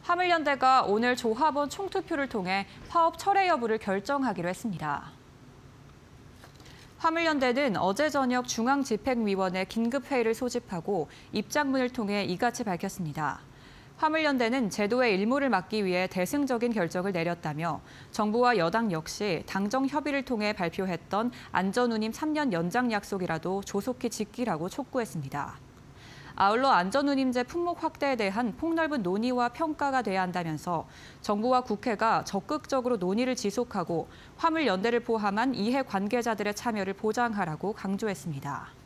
화물연대가 오늘 조합원 총투표를 통해 파업 철회 여부를 결정하기로 했습니다. 화물연대는 어제 저녁 중앙집행위원회 긴급회의를 소집하고 입장문을 통해 이같이 밝혔습니다. 화물연대는 제도의 일몰을 막기 위해 대승적인 결정을 내렸다며 정부와 여당 역시 당정 협의를 통해 발표했던 안전운임 3년 연장 약속이라도 조속히 지키라고 촉구했습니다. 아울러 안전운임제 품목 확대에 대한 폭넓은 논의와 평가가 돼야 한다면서 정부와 국회가 적극적으로 논의를 지속하고 화물연대를 포함한 이해 관계자들의 참여를 보장하라고 강조했습니다.